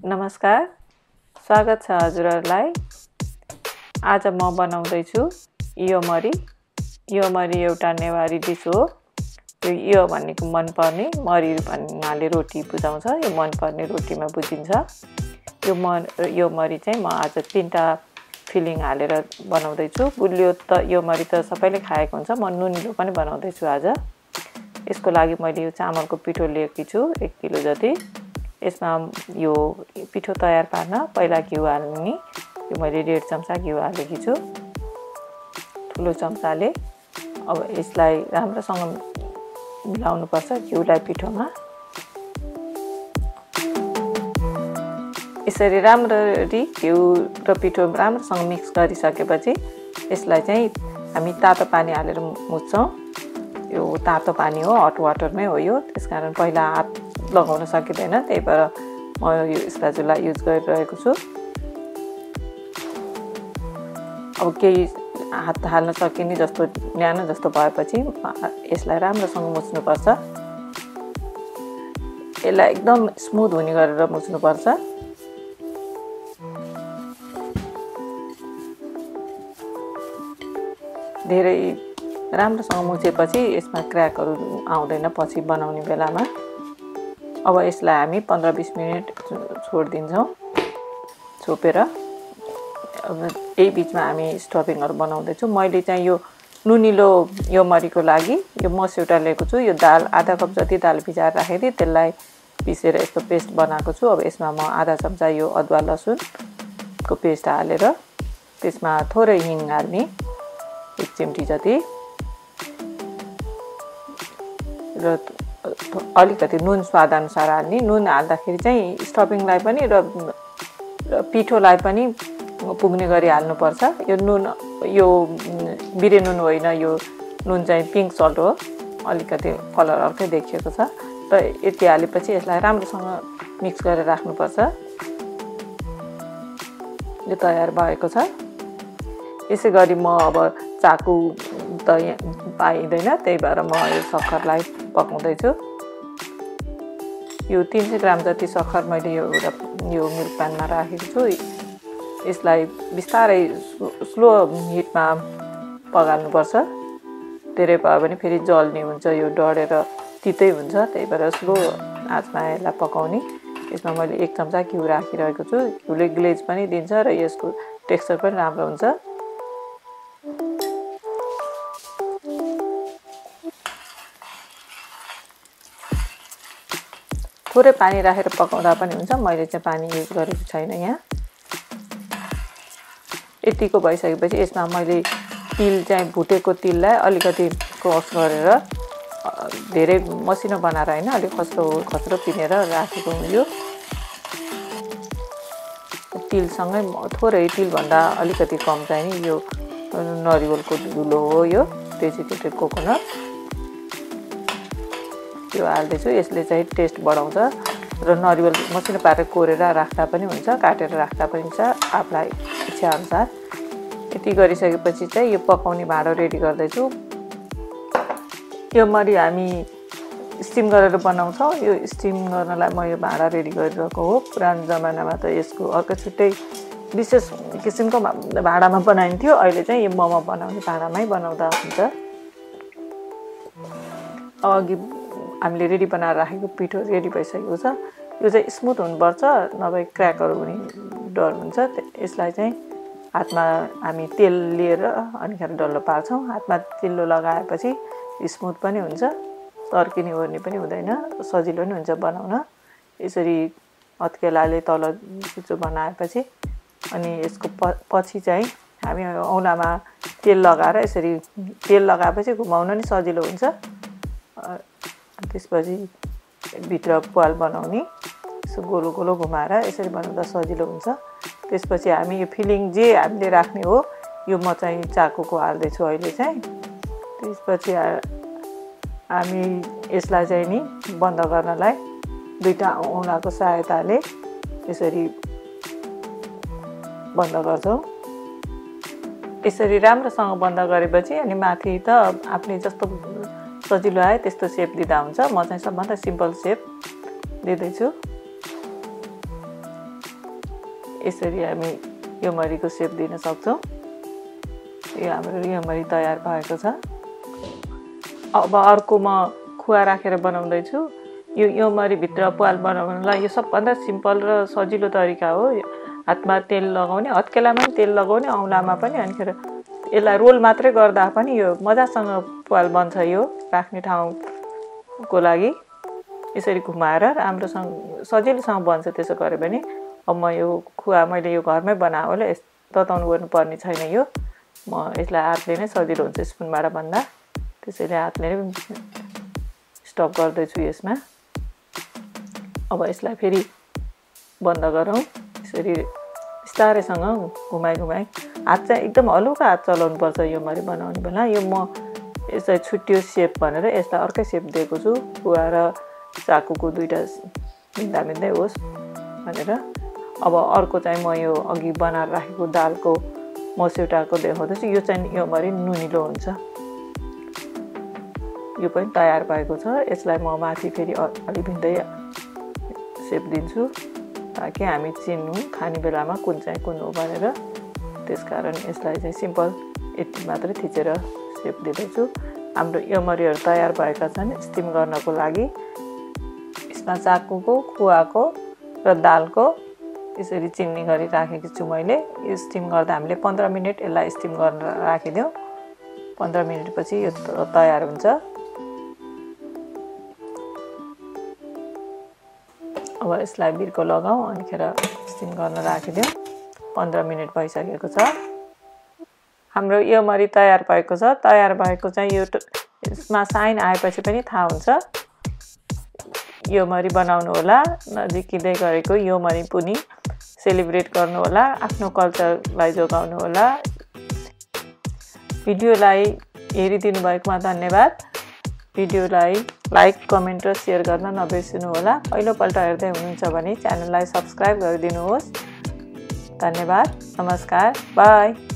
नमस्कार, स्वागत छ हजुरहरुलाई। आज म बनाउँदै छु योमरी। योमरी एउटा नेवारी डिश हो। यो भनेको मन पर्ने, मरी भन्नाले रोटी बुझाउँछ। यो मन पर्ने रोटीमा बुझिन्छ। योमरी चाहिँ म आज 3टा फिलिङ हालेर बनाउँदै छु। गुलियो त योमरी त सबैले खाएको हुन्छ। म नुनिलो पनि बनाउँदै छु आज। यसको लागि मैले यो चामलको पिठो लिएकी छु 1 किलो जति। यसमा यो पिठो तयार पार्न पहिला घिउ हाल्ने। यो मैले 1.5 चम्चा घिउ हालेकी छु ठुलो चम्चाले। अब यसलाई राम्रोसँग मिलाउनु पर्छ घिउलाई पिठोमा। यसरी राम्ररी घिउ र पिठो राम्रोसँग मिक्स गरिसकेपछि यसलाई चाहिँ हामी तातो पानी हालेर मुछ्छौं। यो तातो पानी हो, हट वाटरमै हो यो। त्यसकारण पहिला हात लगाउन सकिदैन, त्यही भएर म यो स्प्याचुला युज गरिरहेको छु। अब केही हात हाल्न सकिने जस्तो न्यानो जस्तो भएपछि यसलाई राम्रोसँग मुछ्नुपर्छ। यसलाई एकदम स्मुथ हुने गरेर मुछ्नुपर्छ। धेरै राम्रोसँग मुछेपछि यसमा क्र्याकहरु आउँदैन पछि बनाउने बेलामा। अब यसलाई हामी 15-20 मिनेट छोड्दिन्छौं छोपेर। अब यही बीचमा हामी स्टफिङहरु बनाउँदै छु। मैले चाहिँ यो नुनिलो योमरीको लागि यो मस्यौटा लिएको छु। यो दाल आधा कप जति दाल भिजाएर राखेँ, त्यसलाई पिसेर यस्तो पेस्ट बनाएको छु। अब यसमा म आधा चम्चा यो अदुवा लसुनको पेस्ट हालेर त्यसमा थोरै हिङ हाल्ने 1 चिम्टी जति र अलिकति नुन स्वाद अनुसार हाल्ने। नुन हाल्दाखेरि चाहिँ स्टफिङलाई पनि र पिठोलाई पनि पुग्ने गरी हाल्नु पर्छ। यो नुन यो बिरे नुन होइन, यो नुन चाहिँ पिङ्क सल्ट हो। अलिकति कलर अर्कै देखिएको छ। र यति हालेपछि यसलाई राम्रोसँग मिक्स गरेर राख्नु पर्छ। यो तयार भएको छ। यसैगरी म अब चाकु त पाइदैन, त्यही भएर म यो सक्खरलाई पकाउँदै छु। यो 300 ग्राम जति सक्खर मैले यो मिल्क प्यानमा राखेको छु। यसलाई बिस्तारै स्लो हिटमा पकाल्नु पर्छ। धेरै भयो भने फेरि जल्ने हुन्छ, यो डढेर तितै हुन्छ। त्यही भएर स्लो आँचमा यसलाई पकाउने। यसमा मैले 1 चम्चा घिउ राखिरहेको छु। घिउले ग्लेज पनि दिन्छ र यसको टेक्सचर पनि राम्रो हुन्छ। थोरै पानी राखेर पकाउँदा पनि हुन्छ। मैले चाहिँ पानी युज गरेको छैन यहाँ। यतिको भइसकेपछि यसमा मैले तिल चाहिँ भुटेको तिललाई अलिकति क्रस गरेर धेरै मसिनो बनाएर हैन, अलिक खस्रो पिनेर राखेको हुँ। यो तिलसँगै थोरै तिल भन्दा अलिकति कम चाहिँ यो नरिवलको धुलो हो। यो डेजिकेटेड कोकोनट यो हाल्दैछु। यसले चाहिँ टेस्ट बढाउँछ र नरिवल मसिनो पारेर कोरेर राख्दा पनि हुन्छ, काटेर राख्दा पनि हुन्छ आफुलाई इच्छा अनुसार। यति गरिसकेपछि चाहिँ यो पकाउने भाँडो रेडी गर्दैछु। यो मरी हामी स्टिम गरेर बनाउँछौं। यो स्टिम गर्नलाई म यो भाँडा रेडी गरिरहेको हो। पुरानो जमानामा त यसको अर्कै छुट्टै विशेष किसिमको भाँडामा बनाइन्थ्यो। अहिले चाहिँ यो मोमो बनाउने भाँडामै बनाउँदा हुन्छ। अघि हामीले रेडी बनाएर राखेको पिठो रेडी भइसकेको छ। यो चाहिँ स्मुथ हुनुपर्छ, नभए क्र्याकहरु हुने डर हुन्छ। यसलाई चाहिँ हातमा हामी तेल लिएर अनि खेरि डल्लो पार्छौं। हातमा तेल लगाएपछि स्मुथ पनि हुन्छ, तर्किने ओर्ने पनि हुँदैन, सजिलो पनि हुन्छ बनाउन। यसरी हत्केलाले तल चुचो बनाएपछि अनि यसको पछि चाहिँ हामी औलामा तेल लगाएर यसरी तेल लगाएपछि घुमाउन नि सजिलो हुन्छ। त्यसपछि भित्र प्वाल बनाउने यसो गोलो गोलो घुमाएर यसरी बनाउँदा सजिलो हुन्छ। त्यसपछि हामी यो फिलिङ जे हामीले राख्ने हो यो म चाहिँ चाकुको हाल्दै छु अहिले चाहिँ। त्यसपछि हामी यसलाई चाहिँ नि बन्द गर्नलाई 2टा औँलाको सहायताले यसरी बन्द गर्छौं। यसरी राम्रोसँग बन्द गरेपछि अनि माथि त आफूले जस्तो सजिलो आए त्यस्तो शेप दिदा हुन्छ। म चाहिँ सबभन्दा सिम्पल शेप दिँदै छु। यसरी हामी योमरीको सेप दिन सक्छौं। यो हाम्रो योमरी तयार भएको छ। अब अर्को म खुवा राखेर बनाउँदै छु। यो योमरी भित्र प्वाल बनाउनलाई यो सबभन्दा सिम्पल र सजिलो तरिका हो। हातमा तेल लगाउने, हत्केलामा पनि तेल लगाउने, औँलामा पनि। अनिखेर यसलाई रोल मात्रै गर्दा पनि यो मजासँग प्वाल बन्छ। यो राख्ने ठाउँको लागि यसरी घुमाएर राम्रोसँग सजिलोसँग बन्छ। त्यसो गरे पनि अब म यो खुवा मैले यो घरमै बनाएकोले तताउनु गर्नुपर्ने छैन। यो म यसलाई हातले नै सजिलो हुन्छ स्पुनबाट भन्दा, त्यसैले हातले नै स्टप गर्दैछु यसमा। अब यसलाई फेरि बन्द गरौँ। यसरी बिस्तारैसँग घुमाइ हात चाहिँ एकदम हलुका हात चलाउनु पर्छ योमरी बनाउने बेला। यो म यसलाई छुट्टियो सेप भनेर यसलाई अर्कै सेप दिएको छु। खुवा र चाकुको दुईटा मिल्दै होस् भनेर। अब अर्को चाहिँ म यो अघि बनाएर राखेको दालको मस्यौटाको देखाउँदैछु। यो चाहिँ योमरी नुनिलो हुन्छ। यो पनि तयार भएको छ। यसलाई म माथि फेरि अलि भिन्दै सेप दिन्छु ताकि हामी चिन्नु खाने बेलामा कुन चाहिँ कुन हो भनेर। त्यसकारण यसलाई चाहिँ सिम्पल यति मात्रै थिचेर सेप दिँदैछु। हाम्रो योमरीहरू तयार भएका छन् स्टिम गर्नको लागि। यसमा चाकुको, खुवाको र दालको यसरी चिन्ने गरी राखेकी छु मैले। यो स्टिम गर्दा हामीले 15 मिनेट यसलाई स्टिम गर्न राखिदियौँ। 15 मिनेटपछि यो तयार हुन्छ। अब यसलाई बिर्को लगाऊ अनिखेर स्टिम गर्न राखिदियौँ। 15 मिनेट भइसकेको छ। हाम्रो योमरी तयार भएको छ। तयार भएको चाहिँ यो यसमा साइन आएपछि पनि थाहा हुन्छ। योमरी बनाउनु होला। नजिकिँदै गरेको योमरी पुन्ही सेलिब्रेट गर्नु होला। आफ्नो कल्चरलाई जोगाउनु होला। भिडियोलाई हेरिदिनु भएकोमा धन्यवाद। भिडियोलाई लाइक, कमेन्ट र सेयर गर्न नबिर्सनु होला। पहिलोपल्ट हेर्दै हुनुहुन्छ भने च्यानललाई सब्स्क्राइब गरिदिनुहोस्। धन्यवाद। नमस्कार। बाई।